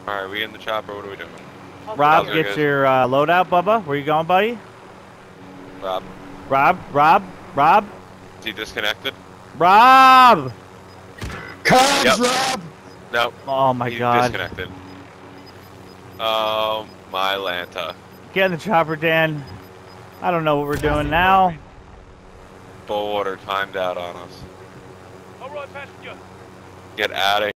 Alright, we in the chopper, what are we doing? Rob, How's it, get guys? your load out, Bubba. Where you going, buddy? Rob, Rob? is he disconnected? Rob! Cubs, Yep. Rob! No, Oh my he's god. disconnected. My Lanta. Get in the chopper, Dan. I don't know what we're doing now. Bull water timed out on us. All right, passenger. Get out of